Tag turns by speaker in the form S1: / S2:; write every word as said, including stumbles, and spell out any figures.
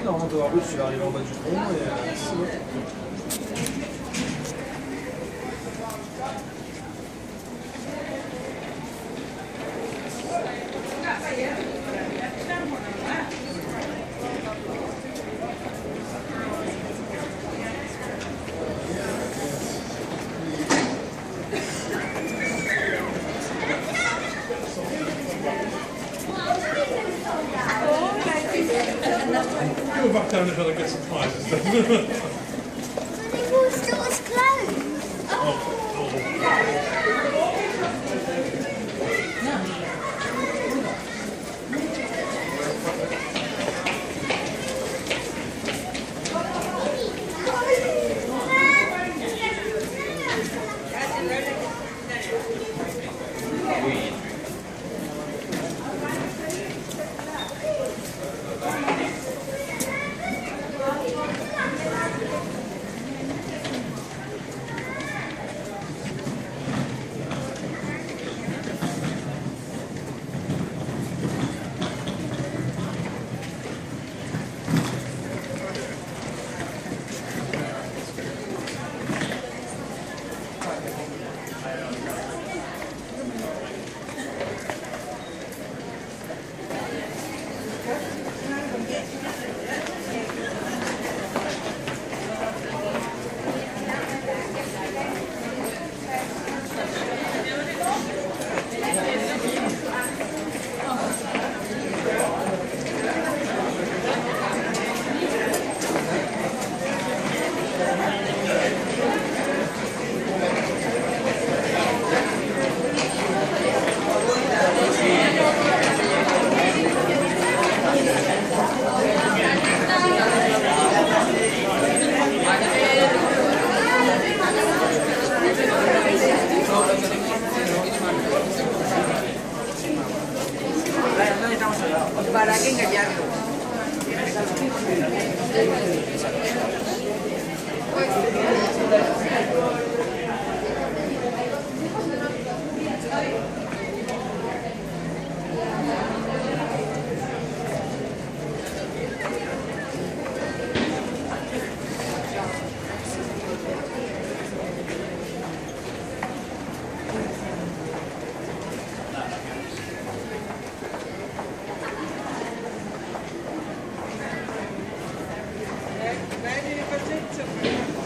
S1: là, on doit je suis arrivé en bas du pont et euh,
S2: Go back down if I get some prizes.
S3: But the whole store's closed.
S2: Oh.
S4: ¿Para qué engañarlo? Bene, faccio